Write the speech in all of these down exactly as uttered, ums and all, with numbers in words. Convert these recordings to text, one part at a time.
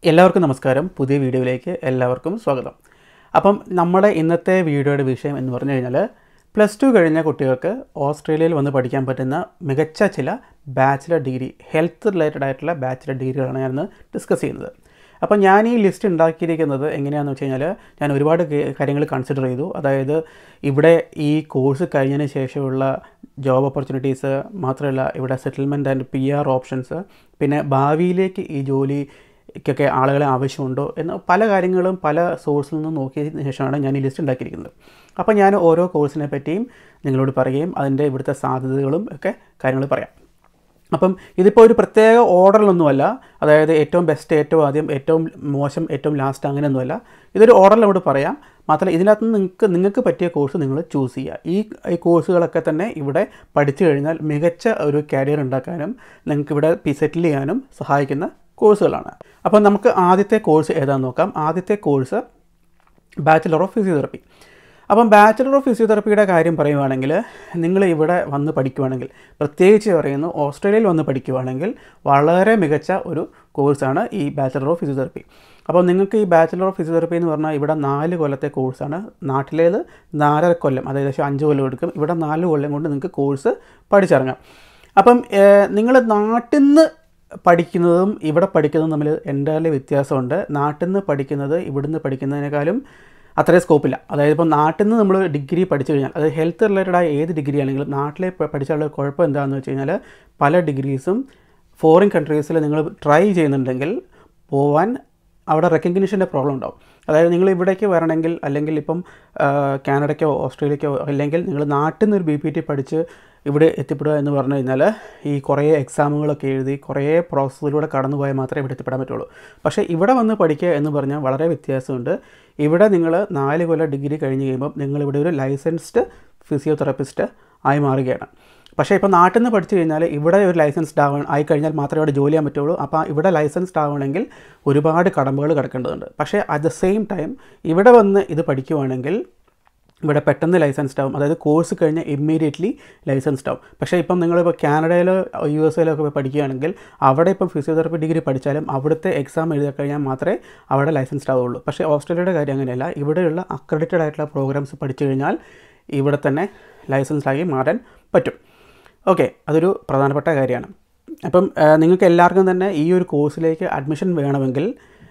എല്ലാവർക്കും നമസ്കാരം. പുതിയ വീഡിയോയിലേക്ക് എല്ലാവർക്കും സ്വാഗതം. അപ്പം നമ്മുടെ ഇന്നത്തെ വീഡിയോയുടെ വിഷയം എന്ന് പറഞ്ഞു കഴിഞ്ഞാൽ പ്ലസ് ടു കഴിഞ്ഞ കുട്ടികൾക്ക് ഓസ്ട്രേലിയയിൽ വന്ന് പഠിക്കാൻ പറ്റുന്ന മികച്ച ചില ബാച്ചിലർ ഡിഗ്രി, ഹെൽത്ത് റിലേറ്റഡ് ആയിട്ടുള്ള ബാച്ചിലർ ഡിഗ്രികളാണ് ഞാനിന്ന് ഡിസ്കസ് ചെയ്യുന്നത്. അപ്പം ഞാൻ ഈ ലിസ്റ്റ് ഉണ്ടാക്കിയിരിക്കുന്നത് എങ്ങനെയാണെന്ന് വെച്ച് കഴിഞ്ഞാൽ ഞാൻ ഒരുപാട് കാര്യങ്ങൾ കൺസിഡർ ചെയ്തു. അതായത് ഇവിടെ ഈ കോഴ്സ് കഴിഞ്ഞതിന് ശേഷമുള്ള ജോബ് ഓപ്പർച്യൂണിറ്റീസ്, മാത്രമല്ല ഇവിടെ settlement and P R options, പിന്നെ ഭാവിയിലേക്ക് ഈ ജോലി ക്കൊക്കെ ആളുകളെ ആവശ്യമുണ്ടോ എന്ന് പല കാര്യങ്ങളും പല സോഴ്സിൽ നിന്നും നോക്കിയതിന് ശേഷമാണ് ഞാൻ ഈ ലിസ്റ്റ് ഉണ്ടാക്കിയിരിക്കുന്നത്. അപ്പോൾ ഞാൻ ഓരോ കോഴ്സിനെ പറ്റിയും നിങ്ങളോട് പറയുകയും അതിൻ്റെ ഇവിടുത്തെ സാധ്യതകളും ഒക്കെ കാര്യങ്ങൾ പറയാം. അപ്പം ഇതിപ്പോൾ ഒരു പ്രത്യേക ഓർഡറിലൊന്നുമല്ല, അതായത് ഏറ്റവും ബെസ്റ്റ്, ഏറ്റവും ആദ്യം, ഏറ്റവും മോശം, ഏറ്റവും ലാസ്റ്റ്, അങ്ങനെയൊന്നുമല്ല. ഇതൊരു ഓർഡറിൽ അങ്ങോട്ട് പറയാം. മാത്രമല്ല ഇതിനകത്ത് നിങ്ങൾക്ക് നിങ്ങൾക്ക് പറ്റിയ കോഴ്സ് നിങ്ങൾ ചൂസ് ചെയ്യുക. ഈ ഈ കോഴ്സുകളൊക്കെ തന്നെ ഇവിടെ പഠിച്ചു കഴിഞ്ഞാൽ മികച്ച ഒരു കരിയർ ഉണ്ടാക്കാനും നിങ്ങൾക്ക് ഇവിടെ സെറ്റിൽ ചെയ്യാനും സഹായിക്കുന്ന കോഴ്സുകളാണ്. അപ്പോൾ നമുക്ക് ആദ്യത്തെ കോഴ്സ് ഏതാണെന്ന് നോക്കാം. ആദ്യത്തെ കോഴ്സ് ബാച്ചിലർ ഓഫ് ഫിസിയോതെറപ്പി. അപ്പം ബാച്ചിലർ ഓഫ് ഫിസിയോതെറപ്പിയുടെ കാര്യം പറയുവാണെങ്കിൽ നിങ്ങൾ ഇവിടെ വന്ന് പഠിക്കുവാണെങ്കിൽ, പ്രത്യേകിച്ച് പറയുന്നു ഓസ്ട്രേലിയയിൽ വന്ന് പഠിക്കുവാണെങ്കിൽ വളരെ മികച്ച ഒരു കോഴ്സാണ് ഈ ബാച്ചിലർ ഓഫ് ഫിസിയോതെറപ്പി. അപ്പോൾ നിങ്ങൾക്ക് ഈ ബാച്ചിലർ ഓഫ് ഫിസിയോതെറപ്പി എന്ന് പറഞ്ഞാൽ ഇവിടെ നാല് കൊല്ലത്തെ കോഴ്സാണ്. നാട്ടിലേത് നാലര കൊല്ലം, അതായത് ഏകദേശം അഞ്ച് കൊല്ലം എടുക്കും. ഇവിടെ നാല് കൊല്ലം കൊണ്ട് നിങ്ങൾക്ക് കോഴ്സ് പഠിച്ചിറങ്ങാം. അപ്പം നിങ്ങൾ നാട്ടിൽ നിന്ന് പഠിക്കുന്നതും ഇവിടെ പഠിക്കുന്നതും തമ്മിൽ എൻ്റയർലി വ്യത്യാസമുണ്ട്. നാട്ടിൽ നിന്ന് പഠിക്കുന്നത് ഇവിടുന്ന് പഠിക്കുന്നതിനേക്കാളും അത്രയും സ്കോപ്പില്ല. അതായത് ഇപ്പോൾ നാട്ടിൽ നിന്ന് നമ്മൾ ഡിഗ്രി പഠിച്ചു കഴിഞ്ഞാൽ, അത് ഹെൽത്ത് റിലേറ്റഡായ ഏത് ഡിഗ്രി ആണെങ്കിലും നാട്ടിലെ പഠിച്ചാലുള്ള കുഴപ്പം എന്താണെന്ന് വെച്ച് കഴിഞ്ഞാൽ പല ഡിഗ്രീസും ഫോറിൻ കൺട്രീസിൽ നിങ്ങൾ ട്രൈ ചെയ്യുന്നുണ്ടെങ്കിൽ പോവാൻ അവിടെ റെക്കഗ്നിഷൻ്റെ പ്രോബ്ലം ഉണ്ടാവും. അതായത് നിങ്ങൾ ഇവിടേക്ക് വരണമെങ്കിൽ, അല്ലെങ്കിൽ ഇപ്പം കാനഡയ്ക്കോ ഓസ്ട്രേലിയക്കോ, അല്ലെങ്കിൽ നിങ്ങൾ നാട്ടിൽ നിന്ന് ഒരു ബി പി ടി പഠിച്ച് ഇവിടെ എത്തിപ്പെടുക എന്ന് പറഞ്ഞു കഴിഞ്ഞാൽ ഈ കുറേ എക്സാമുകളൊക്കെ എഴുതി കുറേ പ്രോസസ്സിലൂടെ കടന്നു പോയാൽ മാത്രമേ ഇവിടെ എത്തിപ്പെടാൻ പറ്റുള്ളൂ. പക്ഷേ ഇവിടെ വന്ന് പഠിക്കുക എന്ന് പറഞ്ഞാൽ വളരെ വ്യത്യാസമുണ്ട്. ഇവിടെ നിങ്ങൾ നാല് കൊല്ലം ഡിഗ്രി കഴിഞ്ഞ് കഴിയുമ്പം നിങ്ങളിവിടെ ഒരു ലൈസൻസ്ഡ് ഫിസിയോതെറാപ്പിസ്റ്റ് ആയി മാറുകയാണ്. പക്ഷേ ഇപ്പോൾ നാട്ടിൽ നിന്ന് പഠിച്ചു കഴിഞ്ഞാൽ ഇവിടെ ഒരു ലൈസൻസ്ഡ് ആവാൻ ആയി കഴിഞ്ഞാൽ മാത്രമേ ഇവിടെ ജോലി ചെയ്യാൻ പറ്റുള്ളൂ. അപ്പോൾ ഇവിടെ ലൈസൻസ്ഡ് ആവണമെങ്കിൽ ഒരുപാട് കടമ്പകൾ കിടക്കേണ്ടതുണ്ട്. പക്ഷേ അറ്റ് ദ സെയിം ടൈം ഇവിടെ വന്ന് ഇത് പഠിക്കുവാണെങ്കിൽ ഇവിടെ പെട്ടെന്ന് ലൈസൻസ്ഡ് ആവും. അതായത് കോഴ്സ് കഴിഞ്ഞാൽ ഇമ്മീഡിയറ്റ്ലി ലൈസൻസ്ഡ് ആവും. പക്ഷേ ഇപ്പം നിങ്ങളിപ്പോൾ കാനഡയിലോ യു എസ് എയിലോ ഒക്കെ പോയി പഠിക്കുകയാണെങ്കിൽ അവിടെ ഇപ്പം ഫിസിയോതെറാപ്പി ഡിഗ്രി പഠിച്ചാലും അവിടുത്തെ എക്സാം എഴുതി കഴിഞ്ഞാൽ മാത്രമേ അവിടെ ലൈസൻസ്ഡ് ആവുള്ളൂ. പക്ഷേ ഓസ്ട്രേലിയയുടെ കാര്യം അങ്ങനെയല്ല. ഇവിടെയുള്ള അക്രഡിറ്റഡ് ആയിട്ടുള്ള പ്രോഗ്രാംസ് പഠിച്ചു കഴിഞ്ഞാൽ ഇവിടെ തന്നെ ലൈസൻസ്ഡായി മാറാൻ പറ്റും. ഓക്കെ, അതൊരു പ്രധാനപ്പെട്ട കാര്യമാണ്. അപ്പം നിങ്ങൾക്ക് എല്ലാവർക്കും തന്നെ ഈ ഒരു കോഴ്സിലേക്ക് അഡ്മിഷൻ വേണമെങ്കിൽ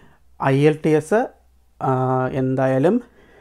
ഐ എൽ ടി എസ് എന്തായാലും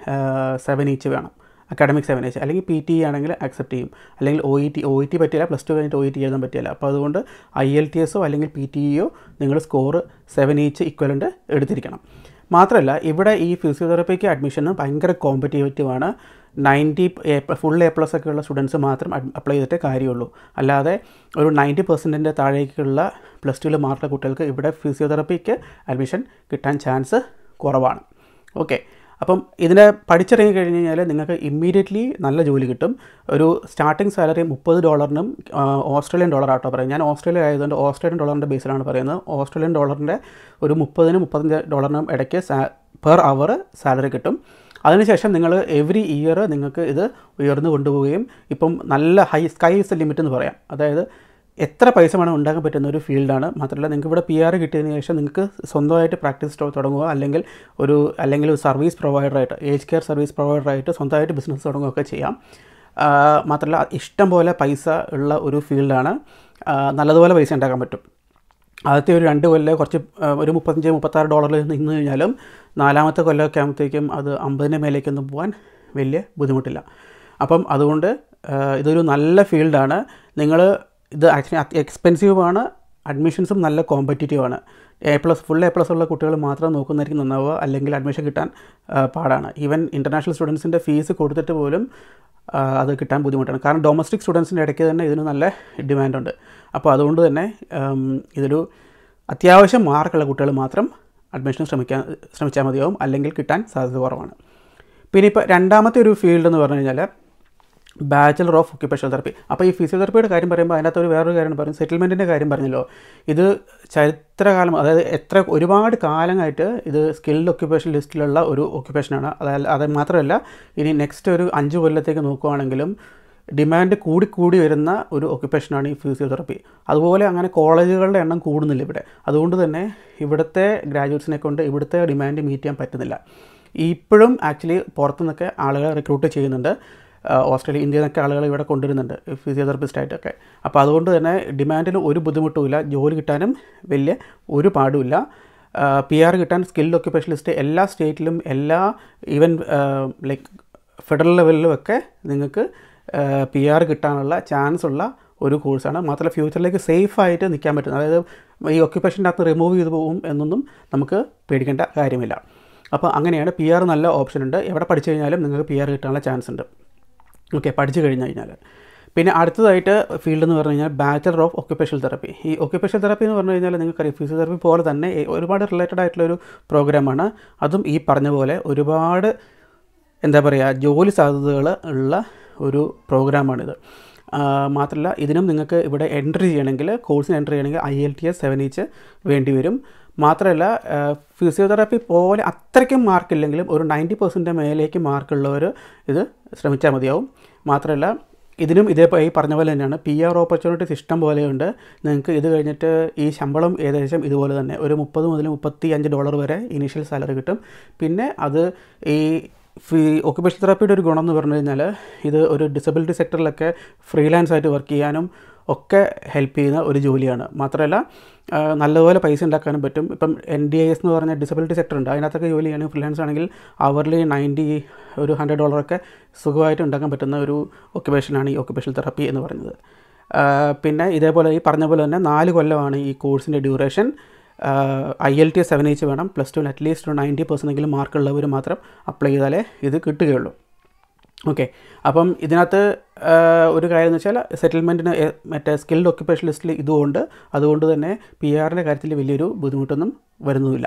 സെവൻ ഈച്ച് വേണം, അക്കാഡമിക് സെവൻ ഈച്ച്. അല്ലെങ്കിൽ പി ടി ആണെങ്കിൽ അക്സെപ്റ്റ് ചെയ്യും. അല്ലെങ്കിൽ O E T O E T പറ്റില്ല, പ്ലസ് ടു കഴിഞ്ഞിട്ട് ഒ ഇ ടി എഴുതാൻ പറ്റില്ല. അപ്പോൾ അതുകൊണ്ട് ഐ എൽ ടി എസോ അല്ലെങ്കിൽ പി ടി ഇയോ നിങ്ങൾ സ്കോർ സെവൻ ഈച്ച് ഇക്വലൻ്റ് എടുത്തിരിക്കണം. മാത്രമല്ല ഇവിടെ ഈ ഫിസിയോതെറപ്പിക്ക് അഡ്മിഷന് ഭയങ്കര കോമ്പറ്റീറ്റീവാണ്. Ninety A full A plus ഒക്കെ ഉള്ള സ്റ്റുഡൻസ് മാത്രം അപ്ലൈ ചെയ്തിട്ടേ കാര്യമുള്ളൂ. അല്ലാതെ ഒരു നയൻറ്റി പെർസെൻറ്റിൻ്റെ താഴേക്കുള്ള പ്ലസ് ടുവിലെ മാർക്കുള്ള കുട്ടികൾക്ക് ഇവിടെ ഫിസിയോതെറപ്പിക്ക് അഡ്മിഷൻ കിട്ടാൻ ചാൻസ് കുറവാണ്. ഓക്കെ, അപ്പം ഇതിനെ പഠിച്ചിറങ്ങി കഴിഞ്ഞ് കഴിഞ്ഞാൽ നിങ്ങൾക്ക് ഇമ്മീഡിയറ്റ്ലി നല്ല ജോലി കിട്ടും. ഒരു സ്റ്റാർട്ടിംഗ് സാലറി മുപ്പത് ഡോളറിനും ഓസ്ട്രേലിയൻ ഡോളർ ആട്ടോ പറയും. ഞാൻ ഓസ്ട്രേലിയ ആയതുകൊണ്ട് ഓസ്ട്രേലിയൻ ഡോളറിൻ്റെ ബേസിലാണ് പറയുന്നത്. ഓസ്ട്രേലിയൻ ഡോളറിൻ്റെ ഒരു മുപ്പതിനും മുപ്പത്തഞ്ച് ഡോളറിനും ഇടയ്ക്ക് പെർ അവർ സാലറി കിട്ടും. അതിനുശേഷം നിങ്ങൾ എവറി ഇയർ നിങ്ങൾക്ക് ഇത് ഉയർന്നു കൊണ്ടുപോവുകയും ഇപ്പം നല്ല ഹൈ സ്കൈ ഇസ് ലിമിറ്റ് എന്ന് പറയാം. അതായത് എത്ര പൈസ വേണം ഉണ്ടാക്കാൻ പറ്റുന്ന ഒരു ഫീൽഡാണ്. മാത്രമല്ല നിങ്ങൾക്ക് ഇവിടെ പി ആർ കിട്ടിയതിന് ശേഷം നിങ്ങൾക്ക് സ്വന്തമായിട്ട് പ്രാക്ടീസ് തുടങ്ങുക, അല്ലെങ്കിൽ ഒരു അല്ലെങ്കിൽ ഒരു സർവീസ് പ്രൊവൈഡറായിട്ട്, ഏജ് കെയർ സർവീസ് പ്രൊവൈഡറായിട്ട് സ്വന്തമായിട്ട് ബിസിനസ് തുടങ്ങുകയൊക്കെ ചെയ്യാം. മാത്രമല്ല ഇഷ്ടം പോലെ പൈസ ഉള്ള ഒരു ഫീൽഡാണ്. നല്ലതുപോലെ പൈസ ഉണ്ടാക്കാൻ പറ്റും. ആദ്യത്തെ ഒരു രണ്ട് കൊല്ലം കുറച്ച് ഒരു മുപ്പത്തഞ്ച് മുപ്പത്താറ് ഡോളറിൽ നിന്ന് കഴിഞ്ഞാലും നാലാമത്തെ കൊല്ലമൊക്കെ ആകുമ്പോഴത്തേക്കും അത് അമ്പതിൻ്റെ മേലേക്കൊന്നും പോകാൻ വലിയ ബുദ്ധിമുട്ടില്ല. അപ്പം അതുകൊണ്ട് ഇതൊരു നല്ല ഫീൽഡാണ്. നിങ്ങൾ ഇത് ആക്ച്വലി എക്സ്പെൻസീവാണ്, അഡ്മിഷൻസും നല്ല കോമ്പറ്റീറ്റീവാണ്. A plus full A plus ഉള്ള കുട്ടികൾ മാത്രം നോക്കുന്നതായിരിക്കും നന്നാവുക, അല്ലെങ്കിൽ അഡ്മിഷൻ കിട്ടാൻ പാടാണ്. ഈവൻ ഇൻ്റർനാഷണൽ സ്റ്റുഡൻസിൻ്റെ ഫീസ് കൊടുത്തിട്ട് പോലും അത് കിട്ടാൻ ബുദ്ധിമുട്ടാണ്. കാരണം ഡൊമസ്റ്റിക് സ്റ്റുഡൻസിൻ്റെ ഇടയ്ക്ക് തന്നെ ഇതിന് നല്ല ഡിമാൻഡുണ്ട്. അപ്പോൾ അതുകൊണ്ട് തന്നെ ഇതൊരു അത്യാവശ്യം മാർക്കുള്ള കുട്ടികൾ മാത്രം അഡ്മിഷൻ ശ്രമിക്കാൻ ശ്രമിച്ചാൽ മതിയാവും, അല്ലെങ്കിൽ കിട്ടാൻ സാധ്യത കുറവാണ്. പിന്നെ ഇപ്പോൾ രണ്ടാമത്തെ ഒരു ഫീൽഡ് എന്ന് പറഞ്ഞു കഴിഞ്ഞാൽ ബാച്ചിലർ ഓഫ് ഒക്യുപേഷണൽ തെറപ്പി. അപ്പോൾ ഈ ഫിസിയോതെറപ്പിയുടെ കാര്യം പറയുമ്പോൾ അതിനകത്ത് ഒരു വേറൊരു കാര്യം പറയും, സെറ്റിൽമെൻറ്റിൻ്റെ കാര്യം പറഞ്ഞല്ലോ. ഇത് ചരിത്രകാലം, അതായത് എത്ര ഒരുപാട് കാലമായിട്ട് ഇത് സ്കിൽഡ് ഒക്യുപേഷൻ ലിസ്റ്റിലുള്ള ഒരു ഒക്യുപേഷനാണ്. അതായത് അത് മാത്രമല്ല ഇനി നെക്സ്റ്റ് ഒരു അഞ്ച് കൊല്ലത്തേക്ക് നോക്കുകയാണെങ്കിലും ഡിമാൻഡ് കൂടി കൂടി വരുന്ന ഒരു ഒക്യുപ്പേഷനാണ് ഈ ഫിസിയോതെറാപ്പി. അതുപോലെ അങ്ങനെ കോളേജുകളുടെ എണ്ണം കൂടുന്നില്ല ഇവിടെ. അതുകൊണ്ട് തന്നെ ഇവിടുത്തെ ഗ്രാജുവേറ്റ്സിനെ കൊണ്ട് ഇവിടുത്തെ ഡിമാൻഡ് മീറ്റ് ചെയ്യാൻ പറ്റുന്നില്ല. ഇപ്പോഴും ആക്ച്വലി പുറത്തുനിന്നൊക്കെ ആളുകളെ റിക്രൂട്ട് ചെയ്യുന്നുണ്ട്. ഓസ്ട്രേലിയ, ഇന്ത്യയിൽ നിന്നൊക്കെ ആളുകൾ ഇവിടെ കൊണ്ടുവരുന്നുണ്ട് ഫിസിയോതെറാപ്പിസ്റ്റായിട്ടൊക്കെ. അപ്പോൾ അതുകൊണ്ട് തന്നെ ഡിമാൻഡിന് ഒരു ബുദ്ധിമുട്ടുമില്ല, ജോലി കിട്ടാനും വലിയ ഒരു പാടുമില്ല. പി ആർ കിട്ടാൻ സ്കിൽഡ് ഒക്യുപ്പേഷനിസ്റ്റ് എല്ലാ സ്റ്റേറ്റിലും, എല്ലാ ഈവൻ ലൈക്ക് ഫെഡറൽ ലെവലിലുമൊക്കെ നിങ്ങൾക്ക് പി ആർ കിട്ടാനുള്ള ചാൻസ് ഉള്ള ഒരു കോഴ്സാണ്. മാത്രമല്ല ഫ്യൂച്ചറിലേക്ക് സേഫായിട്ട് നിൽക്കാൻ പറ്റും. അതായത് ഈ ഒക്യുപ്പേഷൻ്റെ അകത്ത് റിമൂവ് ചെയ്ത് പോകും എന്നൊന്നും നമുക്ക് പേടിക്കേണ്ട കാര്യമില്ല. അപ്പോൾ അങ്ങനെയാണ്. പി ആർ നല്ല ഓപ്ഷൻ ഉണ്ട്. എവിടെ പഠിച്ചു കഴിഞ്ഞാലും നിങ്ങൾക്ക് പി ആർ കിട്ടാനുള്ള ചാൻസ് ഉണ്ട്. ഓക്കെ, പഠിച്ചു കഴിഞ്ഞ് കഴിഞ്ഞാൽ. പിന്നെ അടുത്തതായിട്ട് ഫീൽഡ് എന്ന് പറഞ്ഞു കഴിഞ്ഞാൽ ബാച്ചലർ ഓഫ് ഒക്യുപ്പേഷണൽ തെറപ്പി. ഈ ഒക്യുപ്പേഷണൽ തെറപ്പി എന്ന് പറഞ്ഞു കഴിഞ്ഞാൽ നിങ്ങൾക്കറിയാം ഫിസിയോതെറപ്പി പോലെ തന്നെ ഒരുപാട് റിലേറ്റഡ് ആയിട്ടുള്ളൊരു പ്രോഗ്രാമാണ്. അതും ഈ പറഞ്ഞ പോലെ ഒരുപാട് എന്താ പറയുക ജോലി സാധ്യതകൾ ഉള്ള ഒരു പ്രോഗ്രാമാണിത്. മാത്രമല്ല ഇതിനും നിങ്ങൾക്ക് ഇവിടെ എൻട്രി ചെയ്യണമെങ്കിൽ, കോഴ്സിന് എൻട്രി ചെയ്യണമെങ്കിൽ I L T S seven each വേണ്ടി വരും. മാത്രമല്ല ഫിസിയോതെറാപ്പി പോലെ അത്രയ്ക്കും മാർക്കില്ലെങ്കിലും ഒരു നയൻറ്റി പെർസെൻറ്റ് മേലേക്ക് മാർക്കുള്ളവർ ഇത് ശ്രമിച്ചാൽ മതിയാവും. മാത്രമല്ല ഇതിനും ഇതേപോലെ ഈ പറഞ്ഞ പോലെ തന്നെയാണ് പി ആർ ഓപ്പർച്യൂണിറ്റീസ് ഇഷ്ടം പോലെയുണ്ട്. നിങ്ങൾക്ക് ഇത് കഴിഞ്ഞിട്ട് ഈ ശമ്പളം ഏകദേശം ഇതുപോലെ തന്നെ ഒരു മുപ്പത് മുതൽ മുപ്പത്തി അഞ്ച് ഡോളർ വരെ ഇനീഷ്യൽ സാലറി കിട്ടും. പിന്നെ അത് ഈ ഫി ഒക്യുപ്പേഷൻ തെറാപ്പിയുടെ ഒരു ഗുണം എന്ന് പറഞ്ഞു കഴിഞ്ഞാൽ ഇത് ഒരു ഡിസബിലിറ്റി സെക്ടറിലൊക്കെ ഫ്രീലാൻസ് ആയിട്ട് വർക്ക് ചെയ്യാനും ഒക്കെ ഹെൽപ്പ് ചെയ്യുന്ന ഒരു ജോലിയാണ്. മാത്രമല്ല നല്ലപോലെ പൈസ ഉണ്ടാക്കാനും പറ്റും. ഇപ്പം എൻ ഡി ഐ എസ് എന്ന് പറഞ്ഞ ഡിസബിലിറ്റി സെക്ടർ ഉണ്ട്, അതിനകത്തൊക്കെ ജോലി ചെയ്യുകയാണെങ്കിൽ ഫ്രീലാൻസ് ആണെങ്കിൽ അവർലി നയൻറ്റി ഒരു ഹൺഡ്രഡ് ഡോളറൊക്കെ സുഖമായിട്ട് ഉണ്ടാക്കാൻ പറ്റുന്ന ഒരു ഒക്യുപ്പേഷനാണ് ഈ ഒക്യുപ്പേഷൻ തെറാപ്പി എന്ന് പറയുന്നത്. പിന്നെ ഇതേപോലെ ഈ പറഞ്ഞ പോലെ തന്നെ നാല് കൊല്ലമാണ് ഈ കോഴ്സിൻ്റെ duration. I L T S seven each വേണം. പ്ലസ് ടുവിന് അറ്റ്ലീസ്റ്റ് ഒരു നയൻറ്റി പെർസെൻറ്റെങ്കിലും മാർക്കുള്ളവർ മാത്രം അപ്ലൈ ചെയ്താലേ ഇത് കിട്ടുകയുള്ളൂ. ഓക്കെ, അപ്പം ഇതിനകത്ത് ഒരു കാര്യം എന്ന് വെച്ചാൽ സെറ്റിൽമെൻറ്റിന് മറ്റേ സ്കിൽഡ് ഒക്യുപ്പേഷൻ ലിസ്റ്റിൽ ഇതുകൊണ്ട് അതുകൊണ്ട് തന്നെ പി ആറിൻ്റെ കാര്യത്തിൽ വലിയൊരു ബുദ്ധിമുട്ടൊന്നും വരുന്നുമില്ല,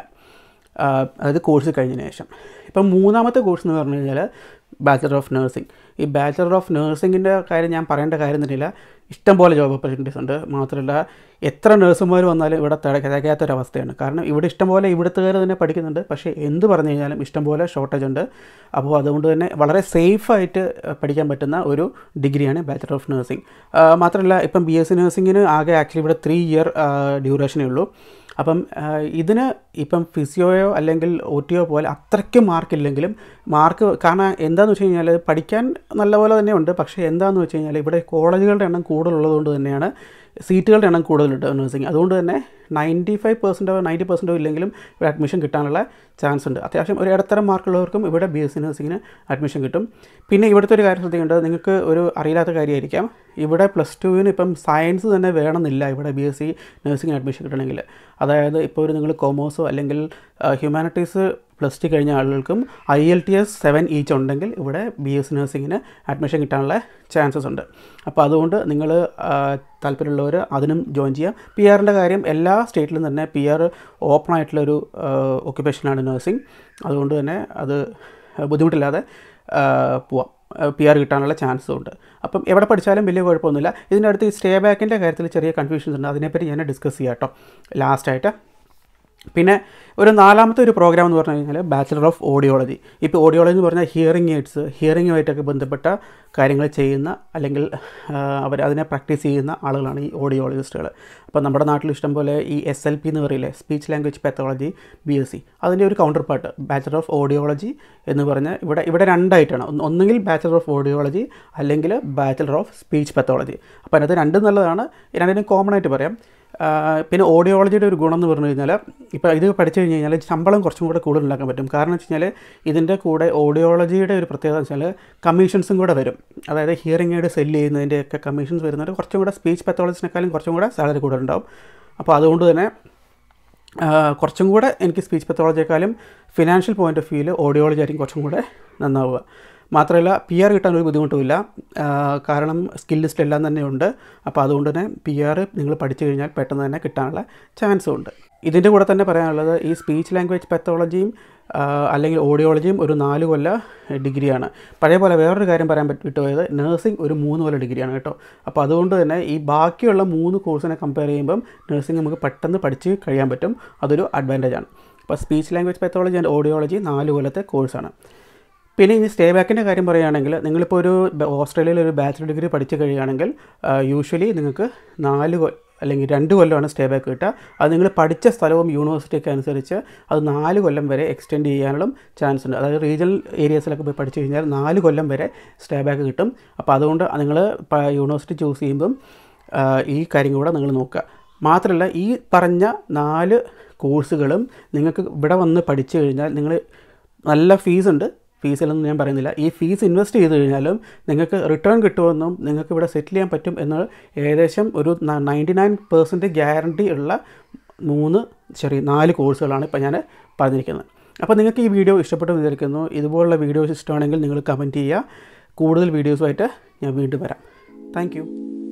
അതായത് കോഴ്സ് കഴിഞ്ഞതിന് ശേഷം. ഇപ്പം മൂന്നാമത്തെ കോഴ്സ് എന്ന് പറഞ്ഞു കഴിഞ്ഞാൽ ബാച്ചലർ ഓഫ് നഴ്സിംഗ്. ഈ ബാച്ചലർ ഓഫ് നഴ്സിംഗിൻ്റെ കാര്യം ഞാൻ പറയേണ്ട കാര്യം തന്നെയില്ല. ഇഷ്ടംപോലെ ജോബ് ഓപ്പർച്യൂണിറ്റീസ് ഉണ്ട്. മാത്രമല്ല എത്ര നഴ്സുമാർ വന്നാലും ഇവിടെ തികയാത്തൊരവസ്ഥയാണ്. കാരണം ഇവിടെ ഇഷ്ടംപോലെ ഇവിടുത്തുകാർ തന്നെ പഠിക്കുന്നുണ്ട്, പക്ഷേ എന്ത് പറഞ്ഞു കഴിഞ്ഞാലും ഇഷ്ടംപോലെ ഷോർട്ടേജ് ഉണ്ട്. അപ്പോൾ അതുകൊണ്ട് തന്നെ വളരെ സേഫായിട്ട് പഠിക്കാൻ പറ്റുന്ന ഒരു ഡിഗ്രിയാണ് ബാച്ചലർ ഓഫ് നഴ്സിംഗ്. മാത്രമല്ല ഇപ്പം ബി എസ് സി നഴ്സിംഗിന് ആകെ ആക്ച്വലി ഇവിടെ ത്രീ ഇയർ ഡ്യൂറേഷനേ ഉള്ളൂ. അപ്പം ഇതിന് ഇപ്പം ഫിസിയോയോ അല്ലെങ്കിൽ ഒ ടിയോ പോലെ അത്രയ്ക്കും മാർക്കില്ലെങ്കിലും മാർക്ക് കാരണം എന്താണെന്ന് വെച്ച് കഴിഞ്ഞാൽ പഠിക്കാൻ നല്ലപോലെ തന്നെ ഉണ്ട്. പക്ഷേ എന്താണെന്ന് വെച്ച് കഴിഞ്ഞാൽ ഇവിടെ കോളേജുകളുടെ എണ്ണം കൂടുതലുള്ളതുകൊണ്ട് തന്നെയാണ് സീറ്റുകളുടെ എണ്ണം കൂടുതലുണ്ട് നഴ്സിംഗ്. അതുകൊണ്ട് തന്നെ നയൻറ്റി ഫൈവ് പെർസെൻറ്റോ നയൻറ്റി പെർസെൻറ്റോ ഇല്ലെങ്കിലും ഇവിടെ അഡ്മിഷൻ കിട്ടാനുള്ള ചാൻസ് ഉണ്ട്. അത്യാവശ്യം ഒരു ഇടത്തരം മാർക്കുള്ളവർക്കും ഇവിടെ ബി എസ് സി നഴ്സിങ്ങിന് അഡ്മിഷൻ കിട്ടും. പിന്നെ ഇവിടുത്തെ ഒരു കാര്യം ശ്രദ്ധിക്കേണ്ടത്, നിങ്ങൾക്ക് ഒരു അറിയില്ലാത്ത കാര്യമായിരിക്കാം, ഇവിടെ പ്ലസ് ടുവിന് ഇപ്പം സയൻസ് തന്നെ വേണമെന്നില്ല ഇവിടെ ബി എസ് സി നഴ്സിങ്ങിന് അഡ്മിഷൻ കിട്ടണമെങ്കിൽ. അതായത് ഇപ്പോൾ ഒരു നിങ്ങൾ കൊമേഴ്സോ അല്ലെങ്കിൽ ഹ്യൂമാനിറ്റീസ് പ്ലസ് ടു കഴിഞ്ഞ ആളുകൾക്കും I L T S seven each ഉണ്ടെങ്കിൽ ഇവിടെ ബി എസ് സി നഴ്സിങ്ങിന് അഡ്മിഷൻ കിട്ടാനുള്ള ചാൻസസ് ഉണ്ട്. അപ്പോൾ അതുകൊണ്ട് നിങ്ങൾ താല്പര്യമുള്ളവർ അതിനും ജോയിൻ ചെയ്യാം. പി ആറിൻ്റെ കാര്യം എല്ലാ സ്റ്റേറ്റിലും തന്നെ പി ആർ ഓപ്പൺ ആയിട്ടുള്ളൊരു ഒക്യുപ്പേഷനാണ് നഴ്സിംഗ്. അതുകൊണ്ട് തന്നെ അത് ബുദ്ധിമുട്ടില്ലാതെ പോവാം, പി ആർ കിട്ടാനുള്ള ചാൻസും ഉണ്ട്. അപ്പം എവിടെ പഠിച്ചാലും വലിയ കുഴപ്പമൊന്നുമില്ല. ഇതിൻ്റെ അടുത്ത് ഈ സ്റ്റേ ബാക്കിൻ്റെ കാര്യത്തിൽ ചെറിയ കൺഫ്യൂഷൻസ് ഉണ്ട്, അതിനെപ്പറ്റി ഞാൻ ഡിസ്കസ് ചെയ്യാം കേട്ടോ ലാസ്റ്റായിട്ട്. പിന്നെ ഒരു നാലാമത്തെ ഒരു പ്രോഗ്രാം എന്ന് പറഞ്ഞു കഴിഞ്ഞാൽ ബാച്ചലർ ഓഫ് ഓഡിയോളജി. ഇപ്പോൾ ഓഡിയോളജി എന്ന് പറഞ്ഞാൽ ഹിയറിംഗ് എയ്ഡ്സ്, ഹിയറിങ്ങുമായിട്ടൊക്കെ ബന്ധപ്പെട്ട കാര്യങ്ങൾ ചെയ്യുന്ന അല്ലെങ്കിൽ അവർ അതിനെ പ്രാക്ടീസ് ചെയ്യുന്ന ആളുകളാണ് ഈ ഓഡിയോളജിസ്റ്റുകൾ. അപ്പോൾ നമ്മുടെ നാട്ടിൽ ഇഷ്ടം പോലെ ഈ എസ് എൽ പി എന്ന് പറയില്ലേ, speech language pathology, B S C, അതിൻ്റെ ഒരു counterpart bachelor of audiology എന്ന് പറഞ്ഞാൽ ഇവിടെ ഇവിടെ രണ്ടായിട്ടാണ്. ഒന്നുകിൽ ബാച്ചലർ ഓഫ് ഓഡിയോളജി അല്ലെങ്കിൽ ബാച്ചലർ ഓഫ് സ്പീച്ച് പാത്തോളജി. അപ്പോൾ അതിനകത്ത് രണ്ടും നല്ലതാണ്, രണ്ടിനും കോമൺ ആയിട്ട് പറയാം. പിന്നെ ഓഡിയോളജിയുടെ ഒരു ഗുണം എന്ന് പറഞ്ഞു കഴിഞ്ഞാൽ ഇപ്പോൾ ഇത് പഠിച്ചു കഴിഞ്ഞ് കഴിഞ്ഞാൽ ശമ്പളം കുറച്ചും കൂടെ കൂടുതൽ ഉണ്ടാക്കാൻ പറ്റും. കാരണം വെച്ച് കഴിഞ്ഞാൽ ഇതിൻ്റെ കൂടെ ഓഡിയോളജിയുടെ ഒരു പ്രത്യേകത എന്ന് വെച്ചാൽ കമ്മീഷൻസും കൂടെ വരും. അതായത് ഹിയറിംഗ് എയ്ഡ് സെല്ല് ചെയ്യുന്നതിൻ്റെയൊക്കെ കമ്മീഷൻസ് വരുന്നത് കുറച്ചും കൂടെ സ്പീച്ച് പാത്തോളജിനേക്കാളും കുറച്ചും കൂടെ സാലറി കൂടുതൽ ഉണ്ടാവും. അപ്പോൾ അതുകൊണ്ട് തന്നെ കുറച്ചും കൂടെ എനിക്ക് സ്പീച്ച് പാത്തോളജിയേക്കാളും ഫിനാൻഷ്യൽ പോയിൻ്റ് ഓഫ് വ്യൂവിൽ ഓഡിയോളജി ആയിരിക്കും കുറച്ചും കൂടെ നന്നാവുക. മാത്രമല്ല പി ആർ കിട്ടാൻ ഒരു ബുദ്ധിമുട്ടുമില്ല, കാരണം സ്കിൽ ലിസ്റ്റ് എല്ലാം തന്നെ ഉണ്ട്. അപ്പോൾ അതുകൊണ്ട് തന്നെ പി ആർ നിങ്ങൾ പഠിച്ചു കഴിഞ്ഞാൽ പെട്ടെന്ന് തന്നെ കിട്ടാനുള്ള ചാൻസും ഉണ്ട്. ഇതിൻ്റെ കൂടെ തന്നെ പറയാനുള്ളത് ഈ സ്പീച്ച് ലാംഗ്വേജ് പാത്തോളജിയും അല്ലെങ്കിൽ ഓഡിയോളജിയും ഒരു നാല് കൊല്ല ഡിഗ്രിയാണ്. പഴയ പോലെ വേറൊരു കാര്യം പറയാൻ വിട്ടുപോയത്, നഴ്സിംഗ് ഒരു മൂന്ന് കൊല്ല ഡിഗ്രിയാണ് കേട്ടോ. അപ്പോൾ അതുകൊണ്ട് തന്നെ ഈ ബാക്കിയുള്ള മൂന്ന് കോഴ്സിനെ കമ്പയർ ചെയ്യുമ്പം നഴ്സിംഗ് നമുക്ക് പെട്ടെന്ന് പഠിച്ച് കഴിയാൻ പറ്റും, അതൊരു അഡ്വാൻറ്റേജാണ്. അപ്പോൾ speech language pathology and audiology നാല് കൊല്ലത്തെ കോഴ്സാണ്. പിന്നെ ഇനി സ്റ്റേ ബാക്കിൻ്റെ കാര്യം പറയുകയാണെങ്കിൽ നിങ്ങളിപ്പോൾ ഒരു ഓസ്ട്രേലിയയിൽ ഒരു ബാച്ചിലർ ഡിഗ്രി പഠിച്ചു കഴിയുകയാണെങ്കിൽ യൂഷ്വലി നിങ്ങൾക്ക് നാല് കൊല്ലം അല്ലെങ്കിൽ രണ്ട് കൊല്ലമാണ് സ്റ്റേ ബാക്ക് കിട്ടുക. അത് നിങ്ങൾ പഠിച്ച സ്ഥലവും യൂണിവേഴ്സിറ്റിയൊക്കെ അനുസരിച്ച് അത് നാല് കൊല്ലം വരെ എക്സ്റ്റെൻഡ് ചെയ്യാനുള്ള ചാൻസ് ഉണ്ട്. അതായത് റീജിയണൽ ഏരിയാസിലൊക്കെ പോയി പഠിച്ചു കഴിഞ്ഞാൽ നാല് കൊല്ലം വരെ സ്റ്റേ ബാക്ക് കിട്ടും. അപ്പോൾ അതുകൊണ്ട് നിങ്ങൾ യൂണിവേഴ്സിറ്റി ചൂസ് ചെയ്യുമ്പം ഈ കാര്യം കൂടെ നിങ്ങൾ നോക്കുക. മാത്രമല്ല ഈ പറഞ്ഞ നാല് കോഴ്സുകളും നിങ്ങൾക്ക് ഇവിടെ വന്ന് പഠിച്ചു കഴിഞ്ഞാൽ നിങ്ങൾ നല്ല ഫീസുണ്ട്, ഫീസിലൊന്നും ഞാൻ പറയുന്നില്ല. ഈ ഫീസ് ഇൻവെസ്റ്റ് ചെയ്ത് കഴിഞ്ഞാലും നിങ്ങൾക്ക് റിട്ടേൺ കിട്ടുമെന്നും നിങ്ങൾക്ക് ഇവിടെ സെറ്റിൽ ചെയ്യാൻ പറ്റും എന്ന് ഏകദേശം ഒരു നയൻറ്റി നയൻ പെർസെൻറ്റ് ഗ്യാരണ്ടി ഉള്ള മൂന്ന് ചെറിയ നാല് കോഴ്സുകളാണ് ഇപ്പോൾ ഞാൻ പറഞ്ഞിരിക്കുന്നത്. അപ്പോൾ നിങ്ങൾക്ക് ഈ വീഡിയോ ഇഷ്ടപ്പെട്ടു വിചാരിക്കുന്നു. ഇതുപോലുള്ള വീഡിയോസ് ഇഷ്ടമാണെങ്കിൽ നിങ്ങൾ കമൻറ്റ് ചെയ്യുക. കൂടുതൽ വീഡിയോസുമായിട്ട് ഞാൻ വീണ്ടും വരാം. താങ്ക്